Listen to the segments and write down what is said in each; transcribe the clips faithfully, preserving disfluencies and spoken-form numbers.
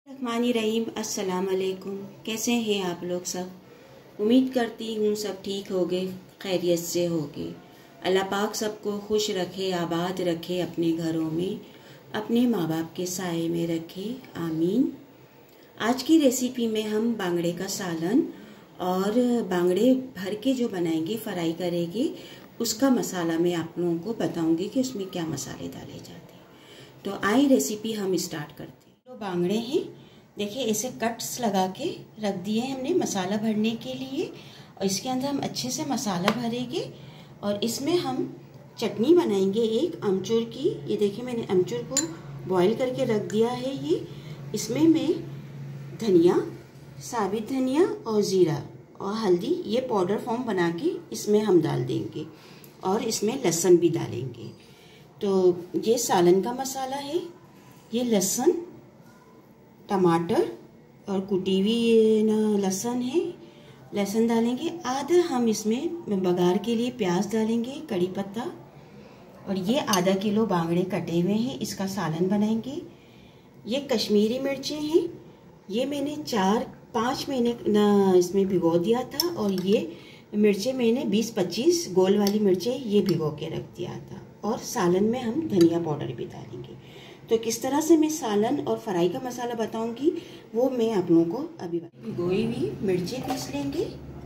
रहमानिर्रहीम। अस्सलाम वालेकुम। कैसे हैं आप लोग सब? उम्मीद करती हूँ सब ठीक होगे, खैरियत से होगे। अल्लाह पाक सबको खुश रखे, आबाद रखे, अपने घरों में अपने माँ बाप के साए में रखे, आमीन। आज की रेसिपी में हम बांगड़े का सालन और बांगड़े भर के जो बनाएंगे, फ्राई करेंगे, उसका मसाला मैं आप लोगों को बताऊंगी कि उसमें क्या मसाले डाले जाते हैं। तो आइए रेसिपी हम स्टार्ट करते हैं। तो बांगड़े हैं, देखिए इसे कट्स लगा के रख दिए हमने मसाला भरने के लिए, और इसके अंदर हम अच्छे से मसाला भरेंगे और इसमें हम चटनी बनाएंगे एक अमचूर की। ये देखिए मैंने अमचूर को बॉईल करके रख दिया है। ये इसमें मैं धनिया, साबित धनिया और ज़ीरा और हल्दी ये पाउडर फॉर्म बना के इसमें हम डाल देंगे और इसमें लहसुन भी डालेंगे। तो ये सालन का मसाला है। ये लहसुन, टमाटर और कुटी हुई लहसुन है, लहसुन डालेंगे। आधा हम इसमें बघार के लिए प्याज डालेंगे, कड़ी पत्ता, और ये आधा किलो बांगड़े कटे हुए हैं, इसका सालन बनाएंगे। ये कश्मीरी मिर्चें हैं, ये मैंने चार पाँच महीने ना इसमें भिगो दिया था, और ये मिर्चें मैंने बीस पच्चीस गोल वाली मिर्चें ये भिगो के रख दिया था। और सालन में हम धनिया पाउडर भी डालेंगे। तो किस तरह से मैं सालन और फ्राई का मसाला बताऊंगी वो मैं आप लोगों को अभी भिगोई हुई मिर्चें पीस लेंगे।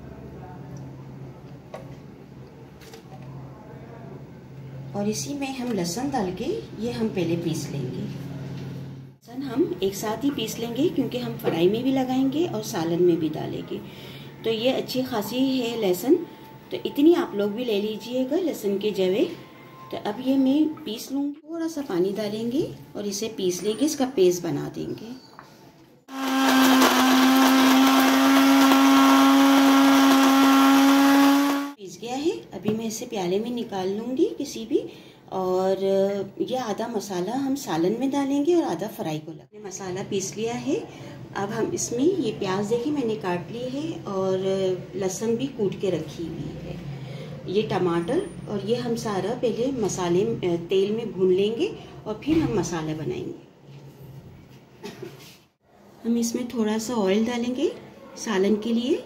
और इसी में हम लहसुन डाल के ये हम पहले पीस लेंगे। लहसुन हम एक साथ ही पीस लेंगे क्योंकि हम फ्राई में भी लगाएंगे और सालन में भी डालेंगे। तो ये अच्छी खासी है लहसुन, तो इतनी आप लोग भी ले लीजिएगा लहसुन के जवे। तो अब ये मैं पीस लूँगी, थोड़ा सा पानी डालेंगे और इसे पीस लेंगे, इसका पेस्ट बना देंगे। पीस गया है, अभी मैं इसे प्याले में निकाल लूँगी किसी भी। और ये आधा मसाला हम सालन में डालेंगे और आधा फ्राई को लगे। मसाला पीस लिया है। अब हम इसमें ये प्याज देखिए मैंने काट ली है और लहसुन भी कूट के रखी हुई है। ये टमाटर और ये हम सारा पहले मसाले तेल में भून लेंगे और फिर हम मसाला बनाएंगे। हम इसमें थोड़ा सा ऑयल डालेंगे सालन के लिए,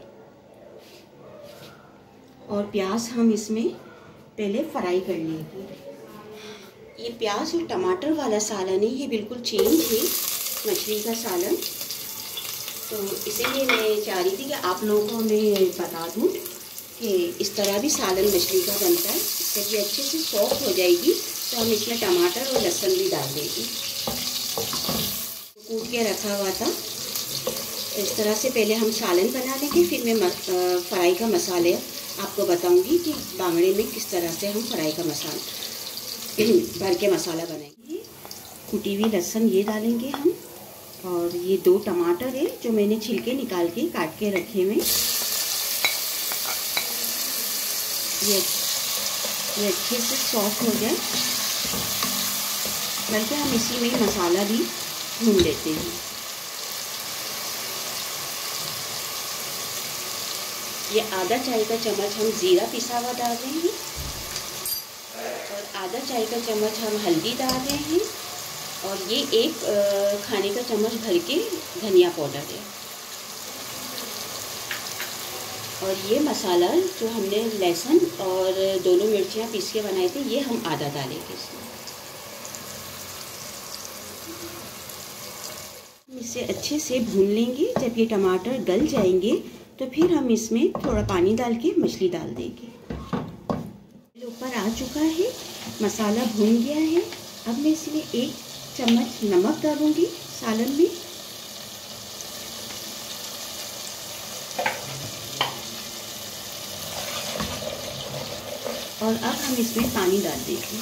और प्याज हम इसमें पहले फ्राई कर लेंगे। ये प्याज और टमाटर वाला सालन है, ये बिल्कुल चेंज है मछली का सालन। तो इसीलिए मैं चाह रही थी कि आप लोगों को मैं बता दूँ कि इस तरह भी सालन मछली का बनता है। जब ये अच्छे से सॉफ्ट हो जाएगी तो हम इसमें टमाटर और लहसुन भी डाल देंगे। कूट के रखा हुआ था, इस तरह से पहले हम सालन बना लेंगे, फिर मैं फ्राई का मसाले आपको बताऊंगी कि बांगड़े में किस तरह से हम फ्राई का मसाला भर के मसाला बनाएंगे। कुटी हुई लहसुन ये डालेंगे हम, और ये दो टमाटर है जो मैंने छिलके निकाल के काट के रखे हुए। ये ये अच्छे से सॉफ्ट हो जाए, बल्कि हम इसी में मसाला भी भून लेते हैं। ये आधा चाय का चम्मच हम जीरा पिसा हुआ डाल रहे हैं और आधा चाय का चम्मच हम हल्दी डाल रहे हैं, और ये एक खाने का चम्मच भर के धनिया पाउडर है। और ये मसाला जो हमने लहसुन और दोनों मिर्चियाँ पीस के बनाए थे, ये हम आधा डालेंगे इसमें। इसे अच्छे से भून लेंगे। जब ये टमाटर गल जाएंगे तो फिर हम इसमें थोड़ा पानी डाल के मछली डाल देंगे। ऊपर आ चुका है, मसाला भून गया है। अब मैं इसमें एक चम्मच नमक डालूंगी सालन में, और अब हम इसमें पानी डाल देंगे।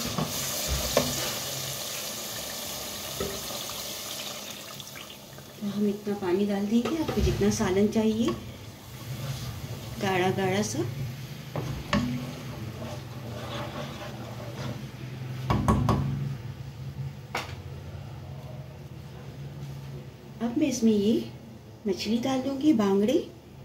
तो हम इतना पानी डाल देंगे, आपको जितना सालन चाहिए, गाढ़ा गाढ़ा सा। अब मैं इसमें ये मछली डाल दूंगी, बांगड़े।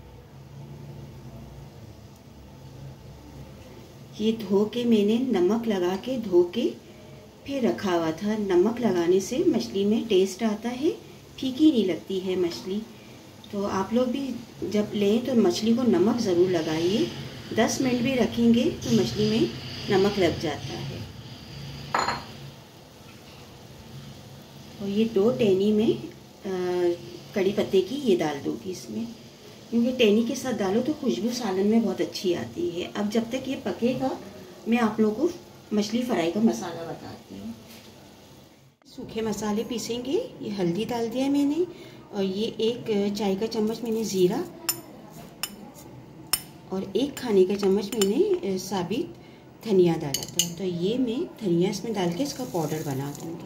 ये धो के मैंने नमक लगा के धो के फिर रखा हुआ था। नमक लगाने से मछली में टेस्ट आता है, फीकी नहीं लगती है मछली। तो आप लोग भी जब लें तो मछली को नमक ज़रूर लगाइए। दस मिनट भी रखेंगे तो मछली में नमक लग जाता है। और ये दो टहनी में कड़ी पत्ते की ये डाल दूँगी इसमें, क्योंकि टहनी के साथ डालो तो खुशबू सालन में बहुत अच्छी आती है। अब जब तक ये पकेगा मैं आप लोगों को मछली फ्राई का मसाला बताती हूँ। सूखे मसाले पीसेंगे। ये हल्दी डाल दिया है मैंने, और ये एक चाय का चम्मच मैंने ज़ीरा, और एक खाने का चम्मच मैंने साबित धनिया डाला था। तो ये मैं धनिया इसमें डाल के इसका पाउडर बना दूँगी।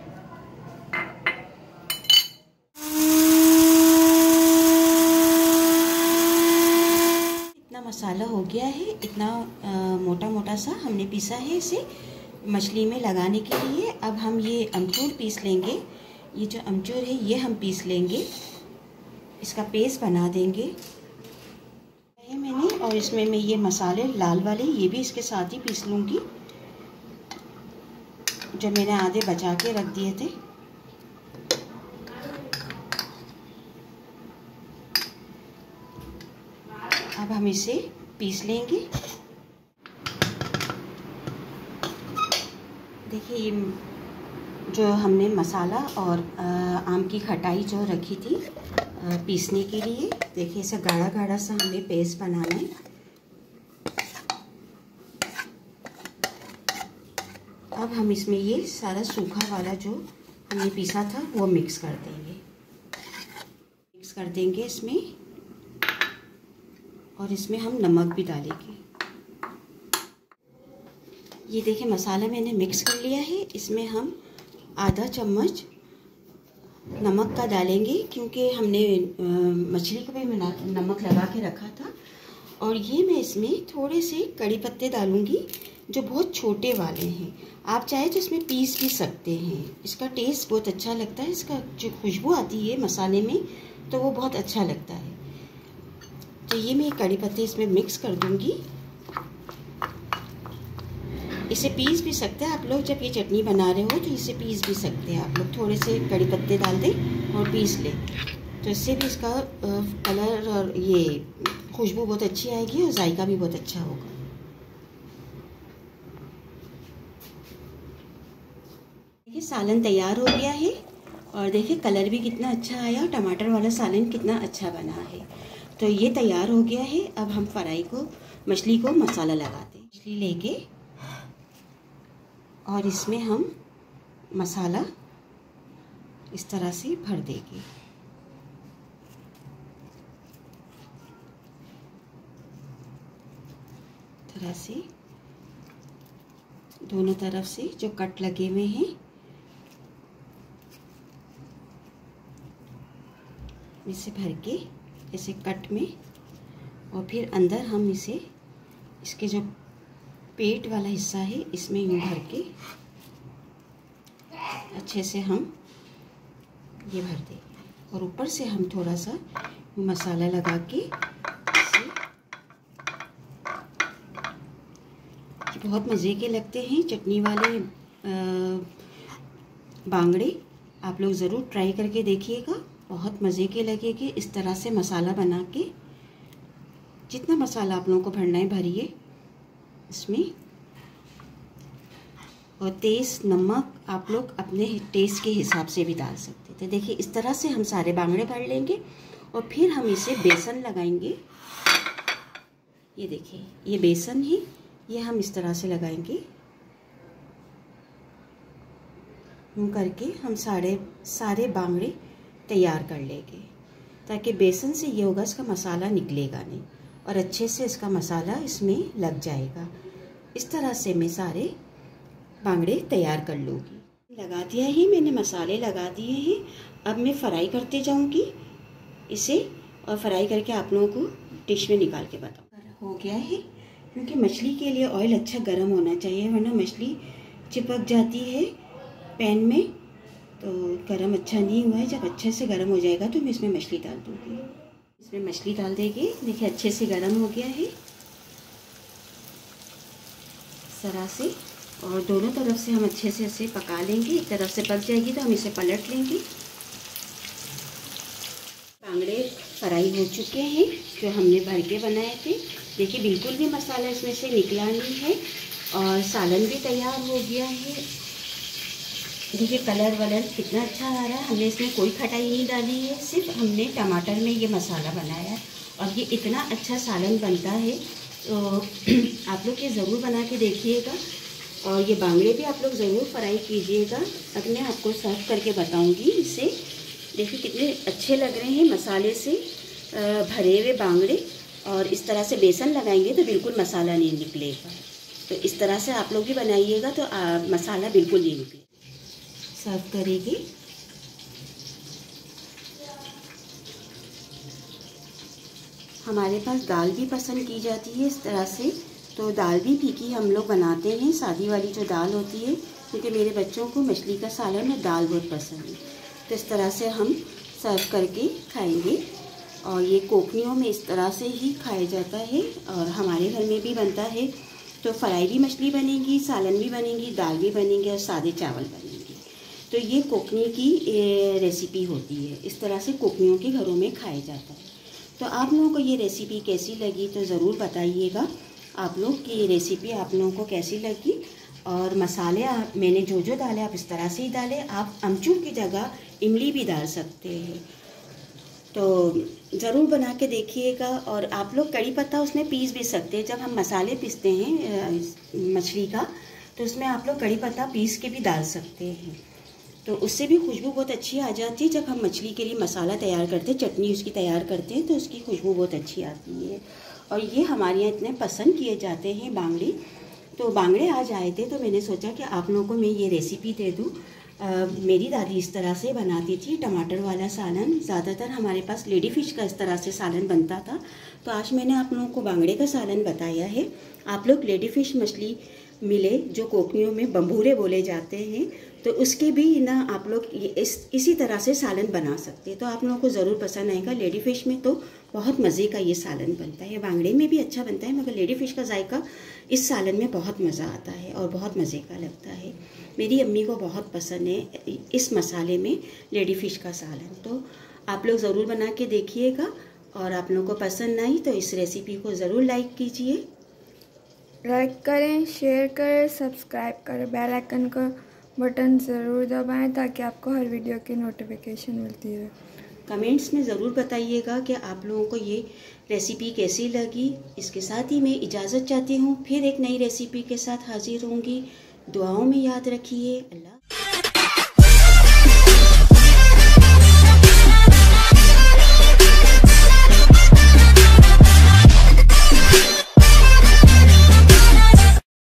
इतना मसाला हो गया है, इतना आ, मोटा मोटा सा हमने पीसा है इसे मछली में लगाने के लिए। अब हम ये अमचूर पीस लेंगे। ये जो अमचूर है ये हम पीस लेंगे, इसका पेस्ट बना देंगे है मैंने। और इसमें मैं ये मसाले लाल वाले ये भी इसके साथ ही पीस लूँगी, जो मैंने आधे बचा के रख दिए थे। अब हम इसे पीस लेंगे। देखिए ये जो हमने मसाला और आम की खटाई जो रखी थी पीसने के लिए, देखिए इसे गाढ़ा गाढ़ा सा हमें पेस्ट बनाना है। अब हम इसमें ये सारा सूखा वाला जो हमने पीसा था वो मिक्स कर देंगे मिक्स कर देंगे इसमें, और इसमें हम नमक भी डालेंगे। ये देखिए मसाला मैंने मिक्स कर लिया है। इसमें हम आधा चम्मच नमक का डालेंगे, क्योंकि हमने मछली को भी नमक लगा के रखा था। और ये मैं इसमें थोड़े से कड़ी पत्ते डालूंगी, जो बहुत छोटे वाले हैं। आप चाहे तो इसमें पीस भी सकते हैं, इसका टेस्ट बहुत अच्छा लगता है। इसका जो खुशबू आती है मसाले में तो वो बहुत अच्छा लगता है। तो ये मैं कड़ी पत्ते इसमें मिक्स कर दूंगी। इसे पीस भी सकते हैं आप लोग, जब ये चटनी बना रहे हो तो इसे पीस भी सकते हैं आप लोग। थोड़े से कड़ी पत्ते डाल दें और पीस लें, तो इससे भी इसका कलर और ये खुशबू बहुत अच्छी आएगी और जायका भी बहुत अच्छा होगा। देखिए सालन तैयार हो गया है, और देखिए कलर भी कितना अच्छा आया। टमाटर वाला सालन कितना अच्छा बना है। तो ये तैयार हो गया है। अब हम फ्राई को मछली को मसाला लगाते हैं। मछली लेके और इसमें हम मसाला इस तरह से भर देंगे। तरह से दोनों तरफ से जो कट लगे हुए हैं इसे भर के ऐसे कट में, और फिर अंदर हम इसे इसके जो पेट वाला हिस्सा है इसमें यूँ भर के अच्छे से हम ये भर देंगे। और ऊपर से हम थोड़ा सा मसाला लगा के इसे, बहुत मज़े के लगते हैं चटनी वाले बांगड़े। आप लोग ज़रूर ट्राई करके देखिएगा, बहुत मज़े के लगेंगे। इस तरह से मसाला बना के जितना मसाला आप लोगों को भरना है भरिए इसमें। और तेज़ नमक आप लोग अपने टेस्ट के हिसाब से भी डाल सकते हैं। तो देखिए इस तरह से हम सारे बांगड़े भर लेंगे, और फिर हम इसे बेसन लगाएंगे। ये देखिए ये बेसन है, ये हम इस तरह से लगाएंगे। यूँ करके हम सारे सारे बांगड़े तैयार कर लेंगे, ताकि बेसन से ये होगा इसका मसाला निकलेगा नहीं, और अच्छे से इसका मसाला इसमें लग जाएगा। इस तरह से मैं सारे बांगड़े तैयार कर लूँगी। लगा दिया है मैंने, मसाले लगा दिए हैं। अब मैं फ्राई करते जाऊँगी इसे, और फ्राई करके आप लोगों को डिश में निकाल के बताऊँ। हो गया है, क्योंकि मछली के लिए ऑयल अच्छा गर्म होना चाहिए, वरना मछली चिपक जाती है पैन में। तो गरम अच्छा नहीं हुआ है। जब अच्छे से गरम हो जाएगा तो मैं इसमें मछली डाल दूँगी। इसमें मछली डाल देंगे। देखिए अच्छे से गरम हो गया है इस तरह से, और दोनों तरफ से हम अच्छे से इसे पका लेंगे। एक तरफ से पक जाएगी तो हम इसे पलट लेंगे। फ्राई हो चुके हैं जो हमने भर के बनाए थे। देखिए बिल्कुल भी मसाला इसमें से निकला नहीं है और सालन भी तैयार हो गया है। देखिए कलर वलर कितना अच्छा आ रहा है। हमने इसमें कोई खटाई नहीं डाली है, सिर्फ हमने टमाटर में ये मसाला बनाया है और ये इतना अच्छा सालन बनता है। तो आप लोग ये ज़रूर बना के देखिएगा और ये बांगड़े भी आप लोग ज़रूर फ्राई कीजिएगा। अब मैं आपको सर्व करके बताऊंगी इसे। देखिए कितने अच्छे लग रहे हैं मसाले से भरे हुए बांगड़े, और इस तरह से बेसन लगाएंगे तो बिल्कुल मसाला नहीं निकलेगा। तो इस तरह से आप लोग भी बनाइएगा तो आ, मसाला बिल्कुल नहीं निकलेगा। सर्व करेंगे। हमारे पास दाल भी पसंद की जाती है इस तरह से, तो दाल भी फीकी हम लोग बनाते हैं, सादी वाली जो दाल होती है, क्योंकि मेरे बच्चों को मछली का सालन और दाल बहुत पसंद है। तो इस तरह से हम सर्व करके खाएंगे और ये कोकनियों में इस तरह से ही खाया जाता है और हमारे घर में भी बनता है। तो फ्राई भी मछली बनेगी, सालन भी बनेगी, दाल भी बनेंगे और सादे चावल बनेंगे। तो ये कोकनी की रेसिपी होती है, इस तरह से कोकनियों के घरों में खाया जाता है। तो आप लोगों को ये रेसिपी कैसी लगी तो ज़रूर बताइएगा आप लोग की ये रेसिपी आप लोगों को कैसी लगी। और मसाले आप मैंने जो जो डाले आप इस तरह से ही डालें। आप अमचूर की जगह इमली भी डाल सकते हैं, तो ज़रूर बना के देखिएगा। और आप लोग कड़ी पत्ता उसमें पीस भी सकते हैं। जब हम मसाले पीसते हैं मछली का तो उसमें आप लोग कड़ी पत्ता पीस के भी डाल सकते हैं, तो उससे भी खुशबू बहुत अच्छी आ जाती है। जब हम मछली के लिए मसाला तैयार करते हैं, चटनी उसकी तैयार करते हैं, तो उसकी खुशबू बहुत अच्छी आती है। और ये हमारे यहाँ इतने पसंद किए जाते हैं बांगड़े। तो बांगड़े आज आए थे तो मैंने सोचा कि आप लोगों को मैं ये रेसिपी दे दूँ। मेरी दादी इस तरह से बनाती थी टमाटर वाला सालन। ज़्यादातर हमारे पास लेडी फिश का इस तरह से सालन बनता था, तो आज मैंने आप लोगों को बांगड़े का सालन बताया है। आप लोग लेडी फिश मछली मिले जो कोकनियों में बम्बूरे बोले जाते हैं, तो उसके भी ना आप लोग इस इसी तरह से सालन बना सकते हैं। तो आप लोगों को ज़रूर पसंद आएगा। लेडी फिश में तो बहुत मज़े का ये सालन बनता है, बांगड़े में भी अच्छा बनता है, मगर लेडी फिश का जायका इस सालन में बहुत मज़ा आता है और बहुत मज़े का लगता है। मेरी अम्मी को बहुत पसंद है इस मसाले में लेडी फिश का सालन। तो आप लोग ज़रूर बना के देखिएगा और आप लोगों को पसंद आई तो इस रेसिपी को ज़रूर लाइक कीजिए। लाइक करें, शेयर करें, सब्सक्राइब करें, बेल आइकन का बटन ज़रूर दबाएं ताकि आपको हर वीडियो की नोटिफिकेशन मिलती रहे। कमेंट्स में ज़रूर बताइएगा कि आप लोगों को ये रेसिपी कैसी लगी। इसके साथ ही मैं इजाज़त चाहती हूँ, फिर एक नई रेसिपी के साथ हाजिर होंगी। दुआओं में याद रखिए। अल्लाह।